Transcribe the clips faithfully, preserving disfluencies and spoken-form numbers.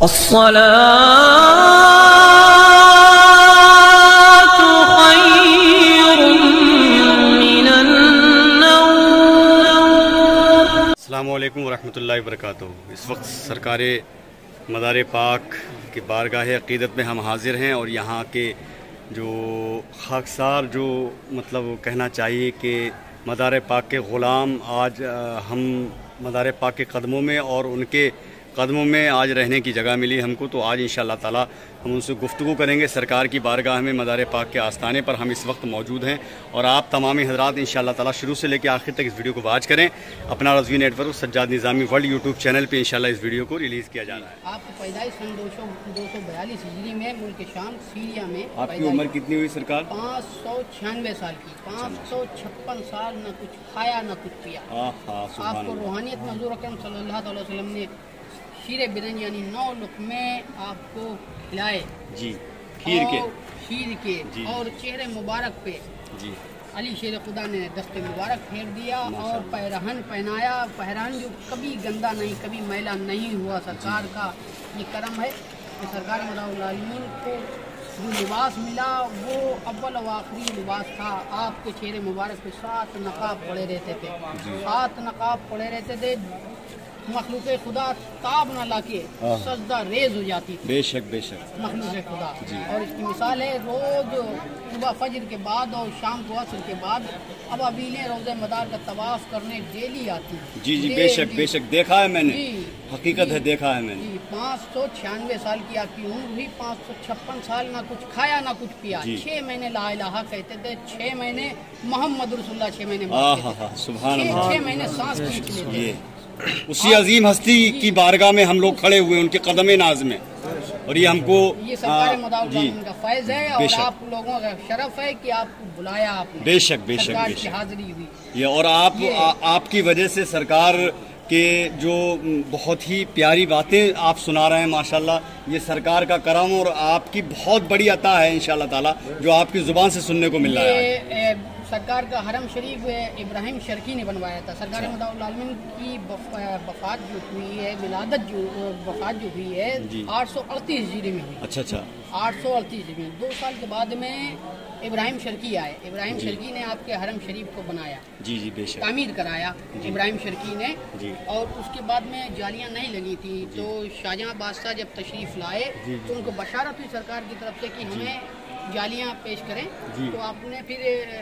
الصلاة خير من النوم. السلام علیکم ورحمۃ اللہ وبرکاتہ. اس وقت سرکار مدار پاک کی بارگاہ عقیدت میں ہم حاضر ہیں اور یہاں کے جو خاکسار جو مطلب کہنا چاہیے کہ مدار پاک کے غلام آج ہم مدار پاک کے قدموں میں اور ان کے قدموں میں آج رہنے کی جگہ ملی ہم کو. تو آج انشاءاللہ تعالی ہم ان سے گفتگو کریں گے سرکار کی بارگاہ میں. مدار پاک کے آستانے پر ہم اس وقت موجود ہیں اور آپ تمامی حضرات انشاءاللہ تعالی شروع سے لے کے آخر تک اس ویڈیو کو واچ کریں. اپنا Rizvi network Sajjad Nizami world YouTube channel پہ انشاءاللہ اس ویڈیو کو ریلیز کیا جا رہا ہے. آپ کی پیدائش سن دو سو دو سو بیالیس ہجری میں ملک شام سیریا میں. آپ کی عمر کتنی ہوئی سرکار؟ پانچ سو چھیانوے سال کی. پانچ سو چھپن سال نہ کچھ کھایا نہ کچھ پیا. آپ کو روحانیت میں حضور اکرم صلی اللہ علیہ وسلم نے شیر برنج یعنی نو لقمے آپ کو کھلائے جی کھیر کے کھیر کے اور چہرے مبارک پہ جی علی شیر خدا نے دست مبارک پھیر دیا اور پیرہن پہنایا. پیرہن جو کبھی گندا نہیں کبھی میلا نہیں ہوا. سرکار کا یہ کرم ہے کہ سرکار مدار العالمین کو جو لباس ملا وہ اول و آخری لباس تھا. آپ کے چہرے مبارک پہ سات نقاب پڑے رہتے تھے. سات نقاب پڑے رہتے تھے. مخلوق خدا تاب نہ لا کے سجدہ ریز ہو جاتی تھی. بے شک بے شک مخلوق خدا. اور اس کی مثال ہے روز صبح فجر کے بعد اور شام کو عصر کے بعد اب ابیلیں روزہ مدار کا طواف کرنے ڈیلی آتی. جی جی بے شک بے شک دیکھا ہے میں نے. حقیقت ہے دیکھا ہے میں نے. جی پانچ سو چھیانوے سال کی آپ کی عمر ہوئی. پانچ سو چھپن سال نہ کچھ کھایا نہ کچھ پیا. چھ مہینے لا الہ کہتے تھے. چھ مہینے محمد رسول اللہ. چھ مہینے سبحان اللہ. چھ مہینے سانس کھینچ لیتے. اسی عظیم ہستی کی بارگاہ میں ہم لوگ کھڑے ہوئے ان کے قدم ناز میں اور یہ ہم کو یہ سرکار مدار العالمین کا فیض ہے اور آپ لوگوں کا شرف ہے کہ آپ کو بلایا آپ نے. بے شک بے شک سرکار بے کی شک حاضری ہوئی. یہ اور آپ آپ کی وجہ سے سرکار کے جو بہت ہی پیاری باتیں آپ سنا رہے ہیں ماشاءاللہ. یہ سرکار کا کرم اور آپ کی بہت بڑی عطا ہے انشاءاللہ تعالی جو آپ کی زبان سے سننے کو مل رہا ہے. سرکار کا حرم شریف ابراہیم شرکی نے بنوایا تھا. سرکار مدار العالمین کی وفات جو ہوئی ہے ولادت جو وفات جو ہوئی ہے آٹھ سو اڑتیس ہجری میں ہوئی. اچھا اچھا آٹھ سو اڑتیس ہجری میں. دو سال کے بعد میں ابراہیم شرکی آئے. ابراہیم شرکی نے آپ کے حرم شریف کو بنایا. جی جی بے شک تعمیر کرایا ابراہیم شرکی نے. اور اس کے بعد میں جالیاں نہیں لگی تھی تو شاہجہاں بادشاہ جب تشریف لائے تو ان کو بشارت ہوئی سرکار کی طرف سے کہ ہمیں جالیاں پیش کریں. تو آپ نے پھر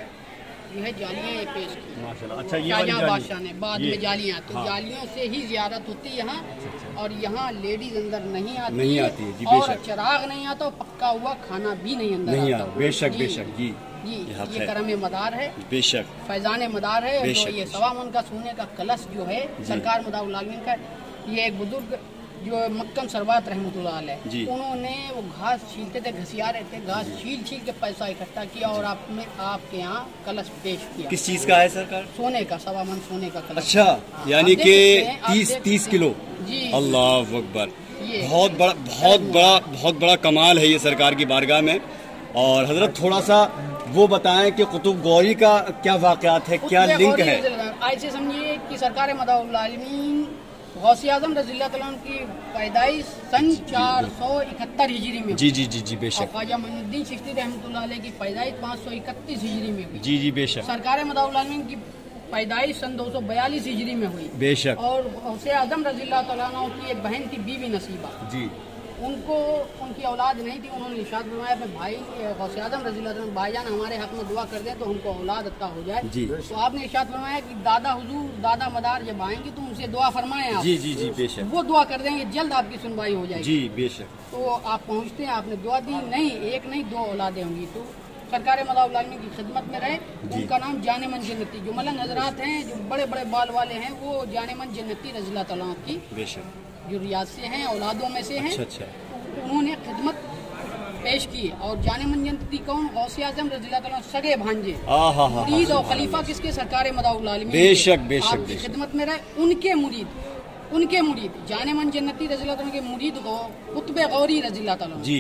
جو ہے جالیاں یہ پیش کی شاہجہاں بادشاہ نے. بعد میں جالیاں تو جالیوں سے ہی زیارت ہوتی یہاں. اور یہاں لیڈیز اندر نہیں آتی اور چراغ نہیں آتا. پکا ہوا کھانا بھی نہیں اندر آتا. بے شک بے شک جی جی یہ کرم مدار ہے. بے شک فیضان مدار ہے. جو یہ سوا من کا سونے کا کلش جو ہے سرکار مدار العالمین کا. یہ ایک بزرگ جو مکن سربات رحمۃ اللہ علیہ انہوں نے وہ گھاس چھیلتے تھے گھسیا رہے تھے. گھاس چھیل چھیل کے پیسہ اکٹھا کیا اور آپ نے آپ کے یہاں کلش پیش کیا. کس چیز کا ہے سرکار؟ سونے کا. سوا من سونے کا کلش. اچھا یعنی کہ تیس تیس کلو. جی اللہ اکبر. بہت بڑا بہت بڑا بہت بڑا کمال ہے یہ سرکار کی بارگاہ میں. اور حضرت تھوڑا سا وہ بتائیں کہ قطب گوری کا کیا واقعات ہے کیا لنک ہے؟ ایسے سمجھیے کہ سرکار مدار العالمین غوث اعظم رضی اللہ تعالیٰ عنہ کی پیدائش سن چار سو اکہتر ہجری میں. جی جی جی جی بے شک. خواجہ معین الدین چشتی رحمۃ اللہ علیہ کی پیدائش پانچ سو اکتیس ہجری میں ہوئی. جی جی بے شک. سرکار مدار العالمین کی پیدائش سن دو سو بیالیس ہجری میں ہوئی. بے شک. اور غوث اعظم رضی اللہ تعالیٰ عنہ کی ایک بہن تھی بی بی نصیبہ. جی ان کو ان کی اولاد نہیں تھی. انہوں نے ارشاد فرمایا اپنے بھائی غوث اعظم رضی اللہ عنہ بھائی جان ہمارے حق میں دعا کر دیں تو ہم کو اولاد عطا ہو جائے. جی. تو آپ نے ارشاد فرمایا کہ دادا حضور دادا مدار جب آئیں گے تو ان سے دعا فرمائیں آپ. جی جی جی بے شک. وہ دعا کر دیں گے جلد آپ کی سنوائی ہو جائے گی. جی بے شک. تو آپ پہنچتے ہیں آپ نے دعا دی. نہیں ایک نہیں دو اولادیں ہوں گی. تو سرکار مدار العالمین کی خدمت میں رہے. ان کا نام جان من جنتی. جو ملنگ حضرات ہیں جو بڑے بڑے بال والے ہیں وہ جان من جنتی رضی اللہ تعالیٰ کی بے شک جو ریاض سے ہیں اولادوں میں سے ہیں. اچھا اچھا. انہوں نے خدمت پیش کی. اور جان من جنتی کون؟ غوث اعظم رضی اللہ تعالیٰ سگے بھانجے مرید اور خلیفہ کس کے؟ سرکار مدار العالمین. بے شک بے شک. آپ کی خدمت میں رہے. ان کے مرید ان کے مرید جان من جنتی رضی اللہ تعالیٰ کے مرید قطب غوری رضی اللہ تعالیٰ جی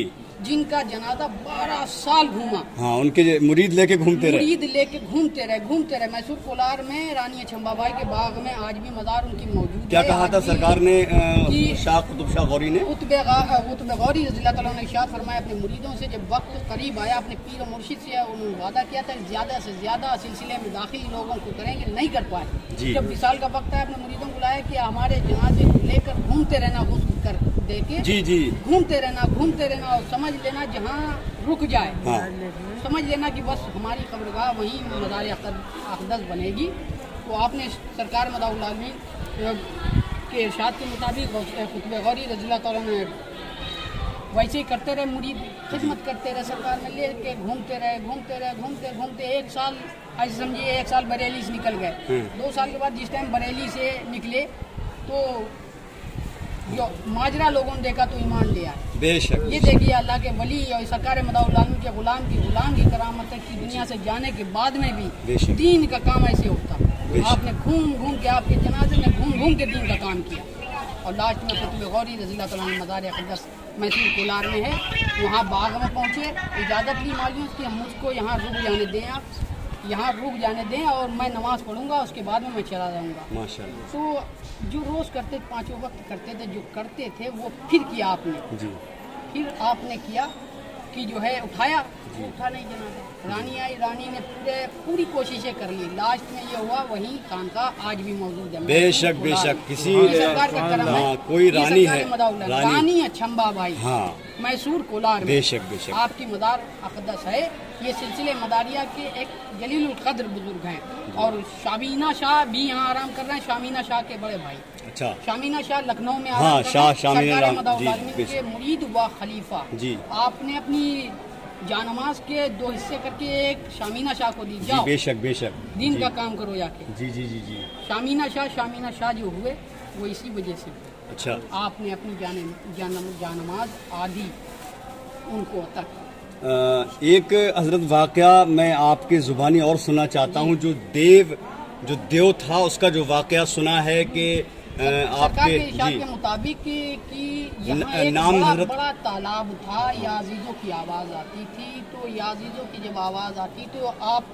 جن کا جنازہ بارہ سال گھوما. ہاں ان کے مرید لے کے گھومتے رہے مرید لے کے گھومتے رہے گھومتے رہے میسور کولار میں رانی اچھمبا بائی کے باغ میں آج بھی مزار ان کی موجود ہے. کیا کہا تھا سرکار نے شاہ قطب شاہ غوری نے؟ قطب غوری رضی اللہ تعالیٰ نے ارشاد فرمایا اپنے مریدوں سے جب وقت قریب آیا اپنے پیر و مرشد سے انہوں نے وعدہ کیا تھا زیادہ سے زیادہ سلسلے میں داخل لوگوں کو کریں گے, نہیں کر پائے. جب وصال کا وقت ہے اپنے مریدوں کو لایا کہ ہمارے جنازے کو لے کر گھومتے رہنا غسل کر دے کے جی جی گھومتے رہنا گھومتے رہنا اور سمجھ لینا جہاں رک جائے سمجھ لینا کہ بس ہماری قبرگاہ وہیں مزار اقدس بنے گی. تو آپ نے سرکار مداح العالمین کے ارشاد کے مطابق قطب غوری رضی اللہ تعالیٰ نے ویسے ہی کرتے رہے, مرید خدمت کرتے رہے, سرکار میں لے کے گھومتے رہے گھومتے رہے گھومتے گھومتے ایک سال ایسے سمجھیے ایک سال بریلی سے نکل گئے. دو سال کے بعد جس ٹائم بریلی سے نکلے تو جو ماجرا لوگوں نے دیکھا تو ایمان لیا. بے شک یہ دیکھیے اللہ کے ولی اور سرکار مداح العالمین کے غلام کی غلام کی کرامت کی دنیا سے جانے کے بعد میں بھی دین کا کام ایسے ہوتا. آپ نے گھوم گھوم کے آپ کے جنازے میں گھوم گھوم کے دین کا کام کیا اور لاسٹ میں قطب غوری رضی اللہ تعالیٰ مزار اقدس میسور کولار میں ہے وہاں باغ میں پہنچے, اجازت لی معلوم کہ مجھ کو یہاں رک جانے دیں, آپ یہاں رک جانے دیں اور میں نماز پڑھوں گا, اس کے بعد میں میں چلا جاؤں گا. ماشاءاللہ. تو جو روز کرتے پانچوں وقت کرتے تھے جو کرتے تھے وہ پھر کیا آپ نے جی پھر آپ نے کیا کہ جو ہے اٹھایا اٹھا نہیں جنازہ. رانی آئی, رانی نے پورے پوری کوششیں کر لی, لاسٹ میں یہ ہوا وہیں خانقاہ آج بھی موجود ہے. بے شک بے شک کسی سرکار کا کرم ہے, کوئی رانی ہے رانی اچھمبا بائی ہاں میسور کولار میں بے شک بے شک آپ کی مزار اقدس ہے. یہ سلسلے مداریہ کے ایک جلیل القدر بزرگ ہیں اور شامینہ شاہ بھی یہاں آرام کر رہے ہیں. شامینہ شاہ کے بڑے بھائی اچھا شامینہ شاہ لکھنؤ میں ہاں آرام کر شاہ رہے ہیں. شامینہ سرکار مداح جی العالمین کے مرید و خلیفہ. جی آپ نے اپنی جانماز کے دو حصے کر کے ایک شامینہ شاہ کو دی, جاؤ بے شک بے شک دین کا کام کرو جا کے. جی جی جی جی شامینہ شاہ شامینہ شاہ جو ہوئے وہ اسی وجہ سے. اچھا آپ نے اپنی جان جانماز آدھی ان کو عطا کی. ایک حضرت واقعہ میں آپ کے زبانی اور سننا چاہتا ہوں, جو دیو جو دیو تھا اس کا جو واقعہ سنا ہے کہ آپ کے کے ارشاد جی کے مطابق کہ یہاں ایک نام بڑا حضرت بڑا تالاب تھا, یا عزیزوں کی آواز آتی تھی. تو یا عزیزوں کی جب آواز آتی تو آپ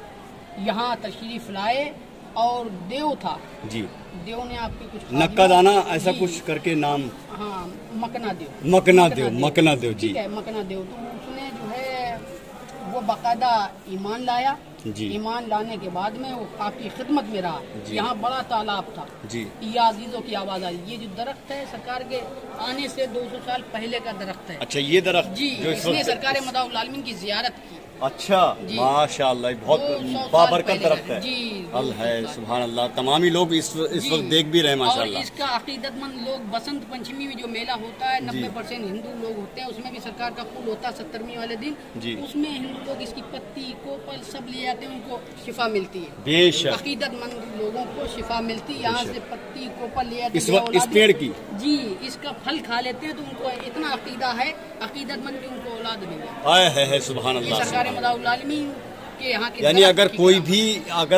یہاں تشریف لائے اور دیو تھا جی دیو نے آپ کے کچھ نکا دانا ایسا کچھ کر کے نام ہاں مکنا دیو مکنا دیو مکنا دیو جی ٹھیک ہے مکنا دیو. تو اس نے جو ہے وہ باقاعدہ ایمان لایا جی ایمان لانے کے بعد میں وہ آپ کی خدمت میں رہا. یہاں بڑا تالاب تھا جی یا عزیزوں کی آواز آئی. یہ جو درخت ہے سرکار کے آنے سے دو سو سال پہلے کا درخت ہے. اچھا یہ درخت جی جو اس نے سرکار مداح العالمین کی زیارت کی. اچھا ماشاء اللہ بہت بابرکت درخت ہے. اللہ ہے سبحان اللہ. تمام ہی لوگ اس اس وقت دیکھ بھی رہے ماشاء اللہ. اس کا عقیدت مند لوگ بسنت پنچمی میں جو میلہ ہوتا ہے نبے پرسینٹ ہندو لوگ ہوتے ہیں, اس میں بھی سرکار کا پھول ہوتا ہے سترویں والے دن. اس میں ہندو لوگ اس کی پتی کوپل سب لے آتے ہیں, ان کو شفا ملتی ہے. بے شک عقیدت مند لوگوں کو شفا ملتی ہے. یہاں سے پتی کوپل لے آتے اس وقت اس پیڑ کی جی اس کا پھل کھا لیتے ہیں تو ان کو اتنا عقیدہ ہے عقیدت مند کہ ان کو اولاد ملے. آئے ہے ہے سبحان اللہ. سرکار مداح العالمین کے یہاں کے یعنی اگر کوئی بھی اگر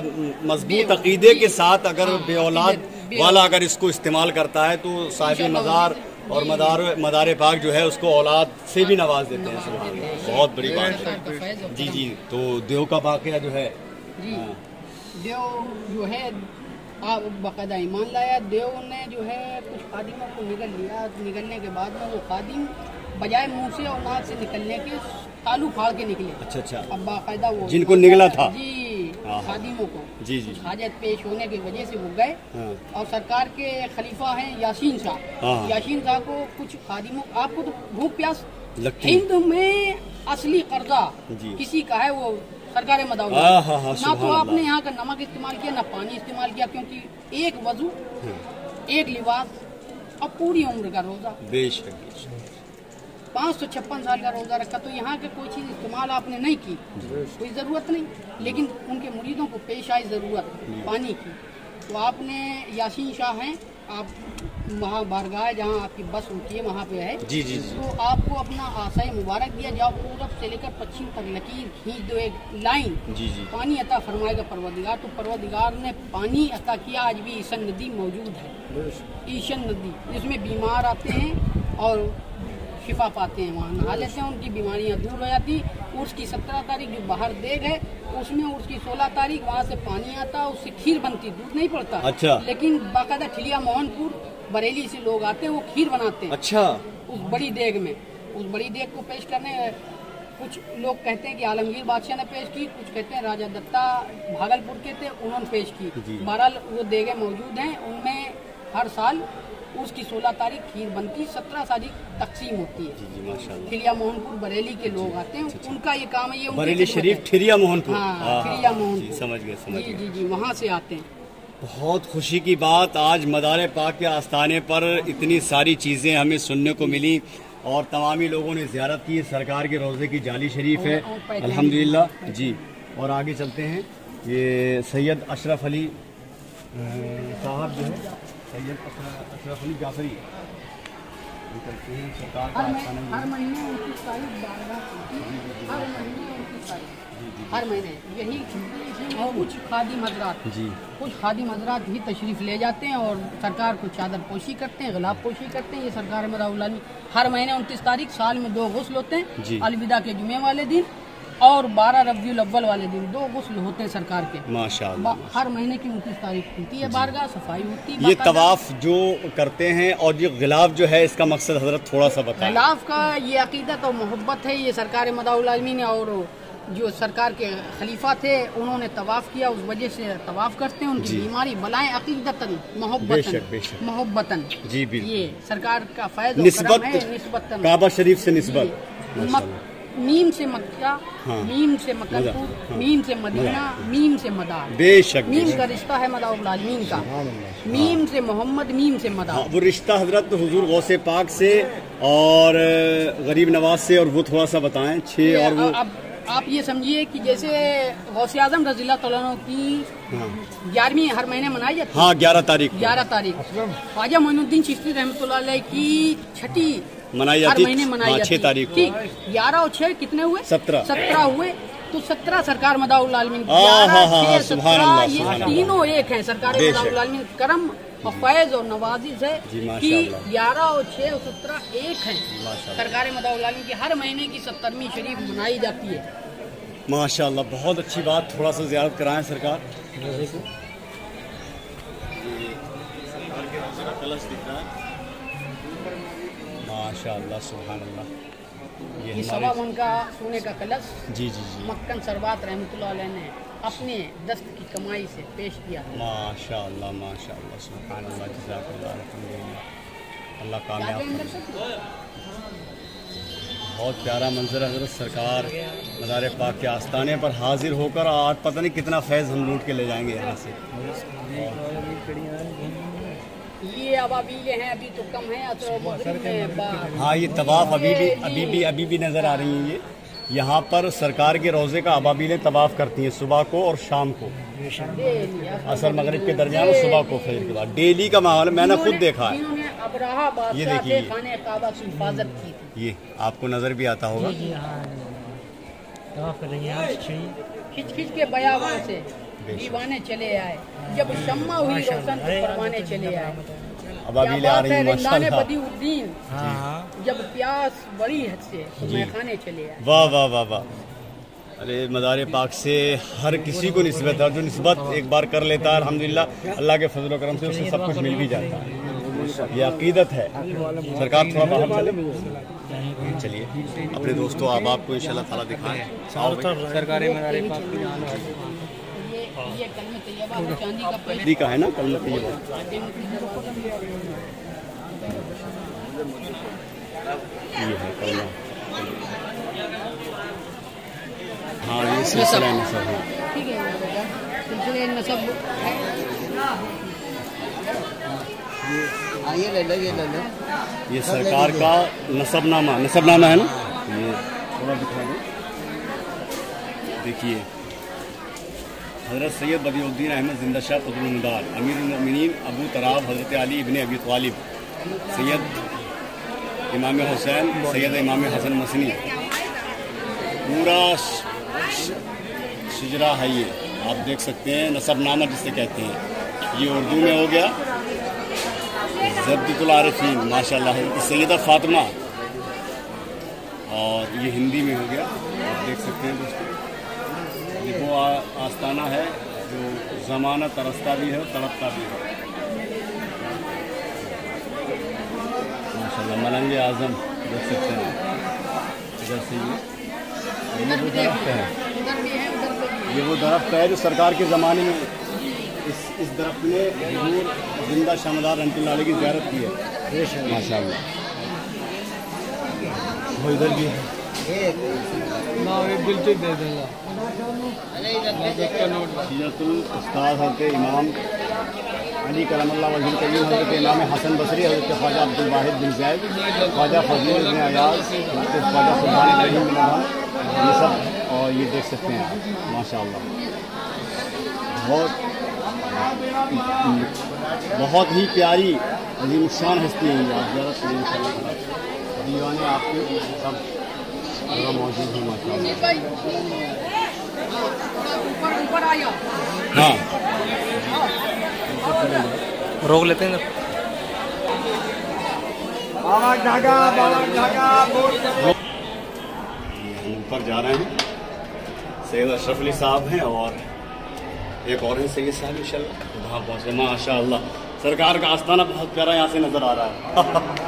مضبوط عقیدے کے ساتھ اگر بے اولاد والا اگر اس کو استعمال کرتا ہے تو صاحب مزار اور مدار مدار پاک جو ہے اس کو اولاد سے بھی نواز دیتے ہیں. سبحان اللہ بہت بڑی بات ہے. جی جی تو دیو کا واقعہ جو ہے جی دیو جو ہے آپ باقاعدہ ایمان لایا. دیو نے جو ہے کچھ خادموں کو نگل لیا. نگلنے کے بعد میں وہ خادم بجائے منہ سے اور ناک سے نکلنے کے تالو پھاڑ کے نکلے. اچھا اچھا اب باقاعدہ وہ جن کو نگلا تھا جی خادموں کو جی جی حاجت پیش ہونے کی وجہ سے وہ گئے. اور سرکار کے خلیفہ ہیں یاسین شاہ. یاسین شاہ کو کچھ خادموں آپ کو تو بھوک پیاس ہند میں اصلی قرضہ کسی کا ہے وہ سرکار مداح العالمین. نہ تو آپ نے یہاں کا نمک استعمال کیا نہ پانی استعمال کیا, کیونکہ ایک وضو ایک لباس اور پوری عمر کا روزہ بے شک پانچ سو چھپن سال کا روزہ رکھا. تو یہاں کے کوئی چیز استعمال آپ نے نہیں کی, کوئی ضرورت نہیں, لیکن ان کے مریدوں کو پیش آئی ضرورت پانی کی. تو آپ نے یاسین شاہ ہیں آپ وہاں بارگاہ جہاں آپ کی بس رکی ہے وہاں پہ ہے جی جی تو آپ کو اپنا آسائے مبارک دیا. جاؤ پورب سے لے کر پچھم تک لکیر کھینچ دو ایک لائن جی جی پانی عطا فرمائے گا پروردگار. تو پروردگار نے پانی عطا کیا. آج بھی ایشن ندی موجود ہے. ایشن ندی جس میں بیمار آتے ہیں اور शिफा पाते हैं, वहाँ नहा लेते हैं, उनकी बीमारियाँ दूर हो जाती। उर्स की सत्रह तारीख जो बाहर देग है उसमें उर्स की सोलह तारीख वहाँ से पानी आता, उससे खीर बनती, दूध नहीं पड़ता। अच्छा। लेकिन बाकायदा ठिलिया मोहनपुर बरेली से लोग आते हैं, वो खीर बनाते हैं। अच्छा। उस बड़ी देग में, उस बड़ी देग को पेश करने, कुछ लोग कहते हैं कि आलमगीर बादशाह ने पेश की, कुछ कहते हैं राजा दत्ता भागलपुर के थे, उन्होंने पेश की। बहरहाल वो देगें मौजूद हैं, उनमें हर साल उसकी सोलह तारीख खीर बनती, सत्रह तारीख तकसीम होती है। जी जी माशाल्लाह। ठिलिया मोहनपुर बरेली के लोग आते हैं, उनका ये काम है। ये बरेली शरीफ ठिरिया मोहनपुर। हाँ, ठिलिया मोहनपुर, समझ गए समझ जी गए। जी जी वहाँ से आते हैं। बहुत खुशी की बात, आज मदार पाक के आस्थाने पर इतनी सारी चीज़ें हमें सुनने को मिली और तमामी लोगों ने ज़ियारत की। सरकार के रोज़े की जाली शरीफ है अल्हम्दुलिल्लाह जी। और आगे चलते हैं, ये सैयद अशरफ अली साहब जो है, सैयद अशरफ अली जाफरी निकलते हैं सरकार का आस्थाना। हर महीने उनतीस तारीख बारगाह होती है, हर महीने उनतीस तारीख, हर महीने यही। और कुछ खादिम हजरात जी, कुछ खादिम हजरात भी तशरीफ़ ले जाते हैं और सरकार को चादर पोशी करते हैं, गुलाब पोशी करते हैं। ये सरकार मदाउल हर महीने उनतीस तारीख साल में दो गुस्ल होते हैं, अलविदा के जुमे वाले दिन और बारह रबीउल अव्वल वाले दिन, दो गुस्ल होते हैं सरकार के माशाअल्लाह। हर महीने की उनतीस तारीख होती है बारगाह, सफाई होती है। ये तवाफ जो करते हैं और ये गिलाफ जो है, इसका मकसद हजरत थोड़ा सा बताएं। गिलाफ का ये अकीदत और मोहब्बत है। ये सरकार मदाउल आलमीन और जो सरकार के खलीफा थे उन्होंने तवाफ किया, उस वजह से तवाफ करते हैं। उनकी बीमारी बलाएं अकीदतन मोहब्बतन मोहब्बतन जी भी ये सरकार का फैज़ निस्बत है। निस्बतन काबा शरीफ से निस्बत, मीम से मक्का, हाँ। मीम से मक्कलपुर, हाँ। मीम से मदीना, मीम से मदार। बेशक मीम का रिश्ता है मदाउल आलमीन का, मीम से मोहम्मद, मीम से मदार। हाँ, वो रिश्ता हजरत हुजूर गौसे पाक से और गरीब नवाज से, और वो थोड़ा सा बताएं छः। और वो अब आप ये समझिए कि जैसे गौसे आजम रज़ियल्लाहु तआला अन्हु की ग्यारहवीं हर महीने मनाई जाती है। हाँ, ग्यारह तारीख ग्यारह तारीख ख्वाजा मोइनुद्दीन चिश्ती रहमतुल्लाह अलैह की छठी मनाई हर जाती महीने मनाई जाती छह तारीख ठीक। ग्यारह और छह कितने हुए? सत्रह। सत्रह हुए, तो सत्रह सरकार मदाउल आलमीन, ये तीनों एक है। सरकार मदाउल आलमीन करम और फैज और नवाजिश है कि ग्यारह और छह और सत्रह एक हैं। सरकार मदाउल आलमीन की हर महीने की सत्तरवीं शरीफ मनाई जाती है। माशाअल्लाह, बहुत अच्छी बात। थोड़ा सा ज़ियारत कराएं सरकार। माशाअल्लाह, सुभान अल्लाह। ये सवा मन का सोने का कलश जी जी जी मक्कन सरबात रहमतुल्लाह अलैह ने अपने दस्त की कमाई से पेश किया। माशाअल्लाह माशाअल्लाह, सुभान अल्लाह, जज़ाकल्लाह, अल्हम्दुलिल्लाह, अल्लाह कामयाब। बहुत प्यारा मंजर है हज़रत सरकार मज़ार पाक के आस्थाने पर हाजिर होकर। आज पता नहीं कितना फैज़ हम लूट के ले जाएंगे यहाँ से। ये अबाबीले हैं, अभी तो कम है। हाँ, ये तवाफ अभी भी अभी भी अभी भी नज़र आ रही हैं। ये यहाँ पर सरकार के रोज़े का अबाबीलें तवाफ़ करती हैं सुबह को और शाम को, असर मगरिब के दरमियान, सुबह को फजर के बाद। डेली का माहौल मैंने खुद देखा है। ये देखिए, ये आपको नज़र भी आता होगा। खिंच खिंच के बयाबान से दीवाने चले आए, जब शम्मा हुई रोशन तो परवाने चले आए। अबाबीलें आ रही हैं माशाअल्लाह। बदीउद्दीन जब प्यास बड़ी हद से तो मैखाने चले आए। वाह वाह वाह वाह। अरे मज़ार पाक से हर किसी को निस्बत है, जो निस्बत एक बार कर लेता है अल्हम्दुलिल्लाह अल्लाह के फजल व करम से उसे सब कुछ मिल भी जाता है। ये अकीदत है। सरकार थोड़ा बाहर चले, चलिए अपने दोस्तों आप आपको इंशाल्लाह ताला दिखाएं। सरकारी मज़ार पाक की जान है। ये कलमे तैयबा चांदी का चांदी का है ना, कलमे तैयबा। ये है कलमा। हाँ, ये सिलसिला नसब है। ठीक है बेटा, सिलसिले नसब है। ये ले लो, ये ले लो। ये सरकार का नसबनामा नसबनामा है ना। ये थोड़ा दिखा दो, देखिए। हज़रत सैयद बदिउद्दीन अहमद जिंदा शाह क़ुतबुल अमीरुल मोमिनीन अबू तराब हज़रत अली इब्ने अबी तालिब, सैयद इमाम हुसैन, सैयद इमाम हसन मसनी, पूरा शिजरा है ये, आप देख सकते हैं। नसबनामा जिसे कहते हैं, ये उर्दू में हो गया। ज़ब्दुल आरिफीन माशाअल्लाह, सैयदा फातिमा اور یہ ہندی میں ہو گیا، آپ دیکھ سکتے ہیں دوستوں، یہ وہ آستانہ ہے جو زمانہ ترستا بھی ہے اور تڑپتا بھی ہے۔ ماشاء اللہ ملنگ اعظم دیکھ سکتے ہیں ادھر سے، یہ وہ درخت ہے، یہ وہ درخت ہے جو سرکار کے زمانے میں اس اس درخت نے حضور زندہ شمدار رحمۃ اللہ علیہ کی زیارت کی ہے۔ ماشاء اللہ وہ ادھر بھی ہے، سیرت الاستاد حضرت امام علی کرم اللہ وجہ کریم، حضرت امام حسن بصری، حضرت خواجہ عبد الواحد بن زید، خواجہ فضیل بن ایاز، حضرت خواجہ سلطان کریم بن نبھان، یہ سب، اور یہ دیکھ سکتے ہیں آپ ماشاء اللہ بہت بہت ہی پیاری عظیم الشان ہستی ہیں، آپ زیارت کریں ان شاء اللہ، دیوانے آپ کے سب جگہ موجود ہیں ماشاء اللہ۔ ہاں روک لیتے ہیں اوپر جا رہے ہیں، سید اشرف علی صاحب ہیں اور ایک اور ہیں سید صاحب ان شاء اللہ، وہاں پہنچے ماشاء اللہ۔ سرکار کا آستانہ بہت پیارا یہاں سے نظر آ رہا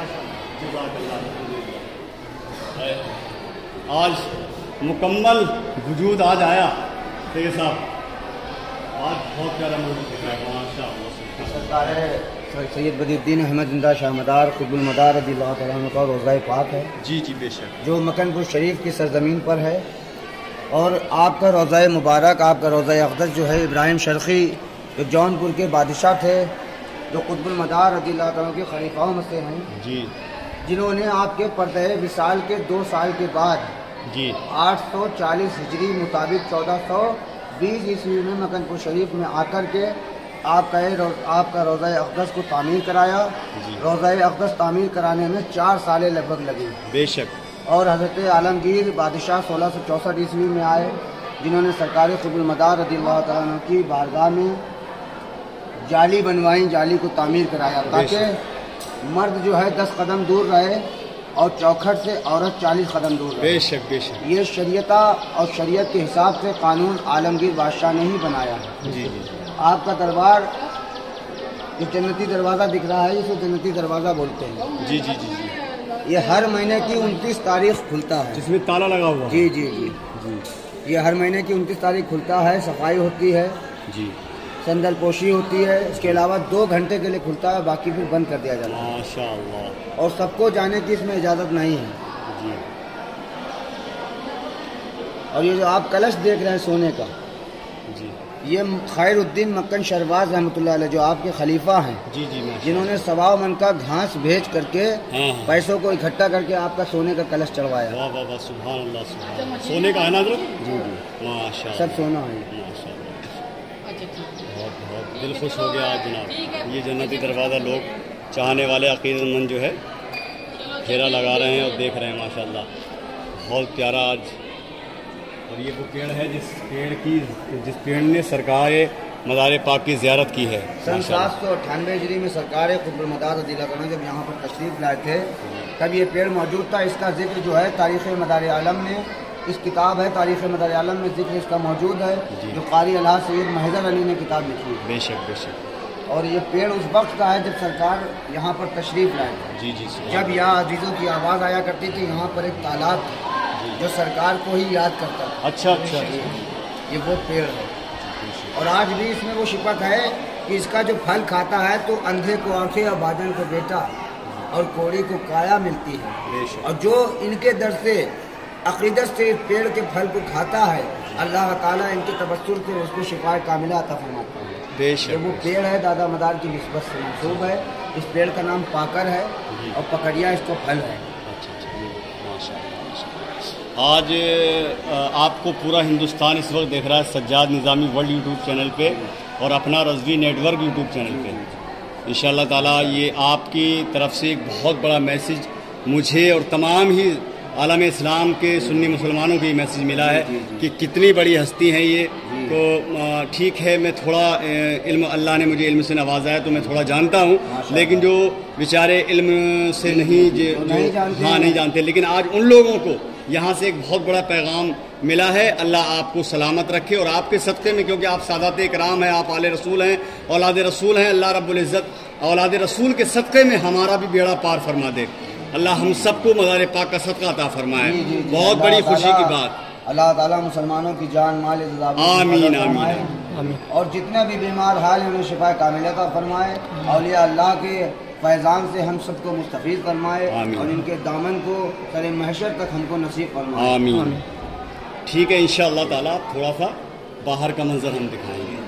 ہے۔ آج مکمل وجود آج آیا سید صاحب، آج بہت پیارا منظر دکھ رہا ہے ماشاء اللہ۔ سید بدی الدین احمد زندہ شاہ مدار قطب المدار رضی اللہ تعالیٰ عنہ کا روضہ پاک ہے، جی جی بے شک، جو مکن پور شریف کی سرزمین پر ہے، اور آپ کا روضہ مبارک، آپ کا روضہ اقدس جو ہے ابراہیم شرقی جو جونپور کے بادشاہ تھے، جو قطب المدار رضی اللہ تعالیٰ کے خلیفاؤں میں سے ہیں، جی جنہوں نے آپ کے پردہ وصال کے دو سال کے بعد جی آٹھ سو چالیس ہجری مطابق چودہ سو بیس عیسوی میں مکن پور شریف میں آ کر کے آپ کا آپ کا روضہ اقدس کو تعمیر کرایا۔ روضہ اقدس تعمیر کرانے میں چار سالیں لگ بھگ لگی، بے شک، اور حضرت عالمگیر بادشاہ سولہ سو چونسٹھ عیسوی میں آئے، جنہوں نے سرکار قطب المدار رضی اللہ تعالیٰ عنہ کی بارگاہ میں جالی بنوائیں، جالی کو تعمیر کرایا تاکہ مرد جو ہے دس قدم دور رہے اور چوکھٹ سے عورت چالیس قدم دور رہے۔ بے شک بے شک، یہ شریعتہ اور شریعت کے حساب سے قانون عالمگیر بادشاہ نے ہی بنایا ہے۔ جی جی آپ کا دربار جو جنتی دروازہ دکھ رہا ہے، اسے جنتی دروازہ بولتے ہیں۔ جی جی جی جی، یہ ہر مہینے کی انتیس تاریخ کھلتا ہے، جس میں تالا لگا ہوا ہے۔ جی جی جی جی یہ ہر مہینے کی انتیس تاریخ کھلتا ہے، صفائی ہوتی ہے، جی سندل پوشی ہوتی ہے، اس کے علاوہ دو گھنٹے کے لیے کھلتا ہے، باقی پھر بند کر دیا جاتا ہے، ماشاء اللہ، اور سب کو جانے کی اس میں اجازت نہیں ہے۔ جی اور یہ جو آپ کلش دیکھ رہے ہیں سونے کا، جی یہ خیر الدین مکن شرباز رحمۃ اللہ علیہ جو آپ کے خلیفہ ہیں، جی جی ماشاء جنہوں نے سوا من کا گھاس بھیج کر کے ہاں ہاں، پیسوں کو اکٹھا کر کے آپ کا سونے کا کلش چڑھوایا۔ واہ واہ واہ، سبحان اللہ سبحان اللہ، سونے کا ہے نا حضرت؟ جی جی ماشاء اللہ، سب سونا ہے۔ ماشاء اللہ، بہت بہت دل خوش ہو گیا آج جناب۔ یہ جنتی دروازہ لوگ چاہنے والے عقیدت مند جو ہے پھیرا لگا رہے ہیں اور دیکھ رہے ہیں ماشاء اللہ، بہت پیارا آج۔ اور یہ وہ پیڑ ہے جس پیڑ کی جس پیڑ نے سرکار مزار پاک کی زیارت کی ہے سن سات سو اٹھانوے ہجری میں سرکار قطب المدار رضی اللہ عنہ جب یہاں پر تشریف لائے تھے، تب یہ پیڑ موجود تھا۔ اس کا ذکر جو ہے تاریخ مدار عالم میں، اس کتاب ہے تاریخ مدار عالم میں ذکر اس کا موجود ہے، جو قاری الہٰ سید محضر علی نے کتاب لکھی ہے۔ بے شک بے شک، اور یہ پیڑ اس وقت کا ہے جب سرکار یہاں پر تشریف لائے تھے، جی جی جب یہاں عزیزوں کی آواز آیا کرتی تھی، یہاں پر ایک تالاب تھا جو سرکار کو ہی یاد کرتا تھا۔ اچھا اچھا، یہ وہ پیڑ ہے، اور آج بھی اس میں وہ صفت ہے کہ اس کا جو پھل کھاتا ہے تو اندھے کو آنکھیں اور بادل کو بیٹا اور کوڑی کو کایا ملتی ہے، اور جو ان کے در سے عقیدت سے اس پیڑ کے پھل کو کھاتا ہے، اللہ تعالیٰ ان کے تبصر سے اس کو شفا کاملہ عطا فرماتا ہے۔ بے شک، یہ وہ پیڑ ہے دادا مدار کی نسبت سے منسوب ہے۔ اس پیڑ کا نام پاکر ہے اور پکڑیا اس کو پھل ہے۔ آج آپ کو پورا ہندوستان اس وقت دیکھ رہا ہے Sajjad Nizami world YouTube channel پہ اور اپنا Rizvi network YouTube channel پہ۔ انشاءاللہ تعالیٰ یہ آپ کی طرف سے ایک بہت بڑا میسج مجھے اور تمام ہی عالم اسلام کے سنی مسلمانوں کو یہ میسیج ملا ہے کہ کتنی بڑی ہستی ہیں یہ. تو ٹھیک ہے میں تھوڑا علم اللہ نے مجھے علم سے نوازا ہے تو میں تھوڑا جانتا ہوں, لیکن جو بیچارے علم سے نہیں جو ہاں نہیں جانتے, لیکن آج ان لوگوں کو یہاں سے ایک بہت بڑا پیغام ملا ہے. اللہ آپ کو سلامت رکھے اور آپ کے صدقے میں, کیونکہ آپ سادات اکرام ہیں, آپ آل رسول ہیں, اولاد رسول ہیں, اللہ رب العزت اولاد رسول کے صدقے میں ہمارا بھی بیڑا پار فرما دے. اللہ ہم سب کو مزار پاک کا صدقہ عطا فرمائے. بہت بڑی خوشی کی بات. اللہ تعالیٰ مسلمانوں کی جان مال آمین آمین. اور جتنے بھی بیمار حال ہیں انہیں شفا کاملہ عطا فرمائے. اولیاء اللہ کے فیضان سے ہم سب کو مستفید فرمائے اور ان کے دامن کو سر محشر تک ہم کو نصیب فرمائے. آمین. ٹھیک ہے انشاءاللہ تعالیٰ تھوڑا سا باہر کا منظر ہم دکھائیں گے.